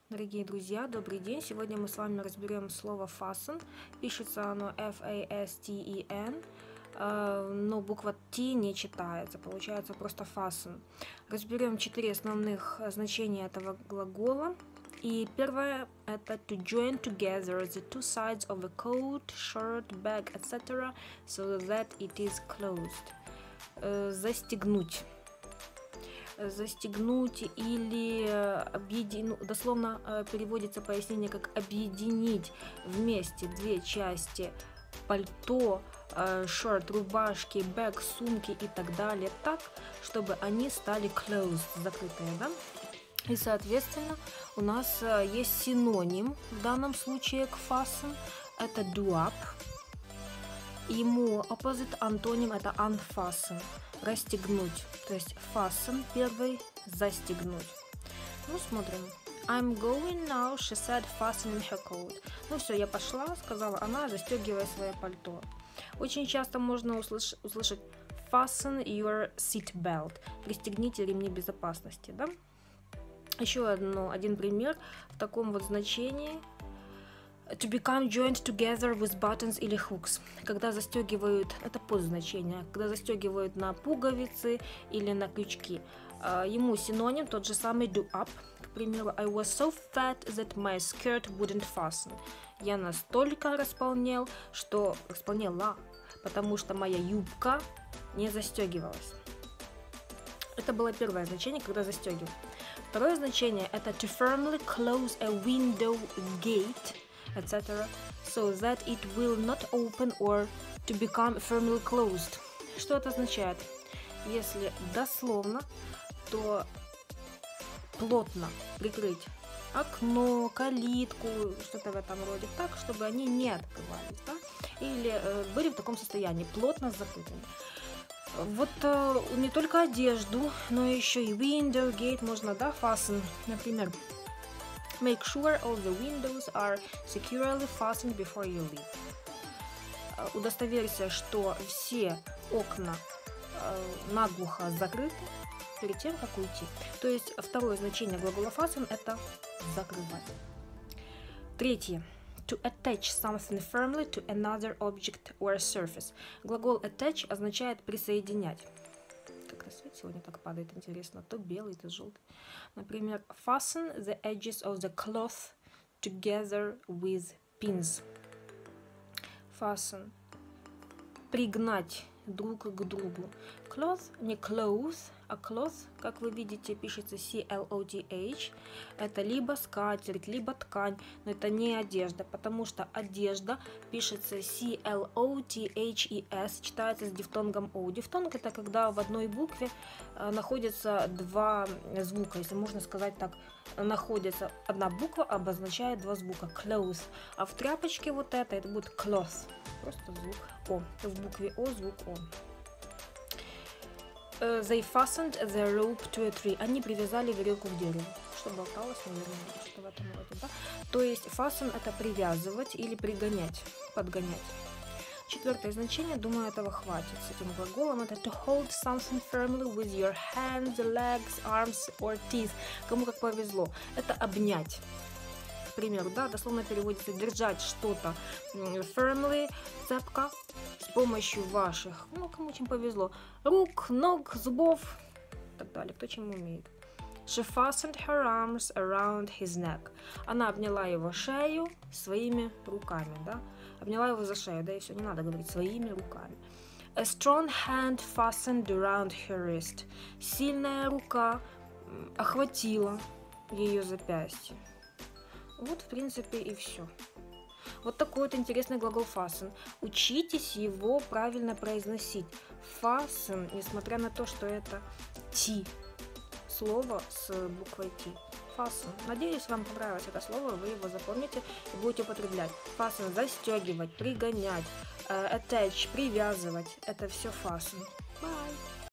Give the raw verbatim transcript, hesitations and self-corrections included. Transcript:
Дорогие друзья, добрый день! Сегодня мы с вами разберем слово fasten. Пишется оно эф эй эс ти и эн, но буква T не читается, получается просто fasten. Разберем четыре основных значения этого глагола. И первое — это to join together the two sides of a coat, shirt, bag, et cetera, so that it is closed. Застегнуть. Застегнуть или объединить, дословно переводится пояснение как объединить вместе две части пальто, шорт, рубашки, бэг, сумки и так далее, так, чтобы они стали closed, закрытые, да? И, соответственно, у нас есть синоним в данном случае к fasten, это do up. Ему opposite антоним это unfasten, расстегнуть, то есть fasten первый, застегнуть. Ну, смотрим. I'm going now, she said, fastening her coat. Ну все, я пошла, сказала она, застегивая свое пальто. Очень часто можно услыш услышать fasten your seat belt, пристегните ремни безопасности, да? Еще одно, один пример в таком вот значении. To become joined together with buttons или hooks. Когда застегивают, это подзначение, когда застегивают на пуговицы или на крючки. Ему синоним тот же самый do up. К примеру, I was so fat that my skirt wouldn't fasten. Я настолько располнел, что располнела, потому что моя юбка не застегивалась. Это было первое значение, когда застегивают. Второе значение это to firmly close a window gate, et cetera, so that it will not open or to become firmly closed. Что это означает? Если дословно, то плотно прикрыть окно, калитку, что-то в этом роде, так, чтобы они не открывались, да? Или э, были в таком состоянии, плотно закрытыми. Вот э, не только одежду, но еще и window, gate можно, да, fasten, например. Make sure all the windows are securely fastened before you leave. Удостоверься, что все окна э, наглухо закрыты перед тем, как уйти. То есть второе значение глагола fasten это закрывать. Третье. To attach something firmly to another object or surface. Глагол attach означает присоединять. Как-то свет сегодня так падает, интересно. То белый, то желтый. Например, fasten the edges of the cloth together with pins. Fasten. Пригнать друг к другу. Cloth, не clothes, а cloth, как вы видите, пишется си эл о ти эйч. Это либо скатерть, либо ткань, но это не одежда, потому что одежда пишется си эл о ти эйч и эс, читается с дифтонгом о. Дифтонг это когда в одной букве э, находятся два звука, если можно сказать так. Находится одна буква, обозначает два звука, clothes. А в тряпочке вот это, это будет cloth, просто звук о. В букве о звук о. Uh, they fastened the rope to a tree. Они привязали веревку к дереву. Что болталось, наверное, что в этом роде, да? То есть fasten это привязывать или пригонять, подгонять. Четвертое значение, думаю, этого хватит с этим глаголом. Это to hold something firmly with your hands, legs, arms or teeth. Кому как повезло. Это обнять. К примеру, да, дословно переводится держать что-то firmly, цепко, с помощью ваших, ну, кому чем повезло, рук, ног, зубов и так далее, кто чем умеет. She fastened her arms around his neck. Она обняла его шею своими руками, да, обняла его за шею, да, и все, не надо говорить своими руками. A strong hand fastened around her wrist. Сильная рука охватила ее запястье. Вот, в принципе, и все. Вот такой вот интересный глагол fasten. Учитесь его правильно произносить. Fasten, несмотря на то, что это T, слово с буквой T. Fasten. Надеюсь, вам понравилось это слово, вы его запомните и будете употреблять. Fasten – застегивать, пригонять, attach – привязывать. Это все fasten.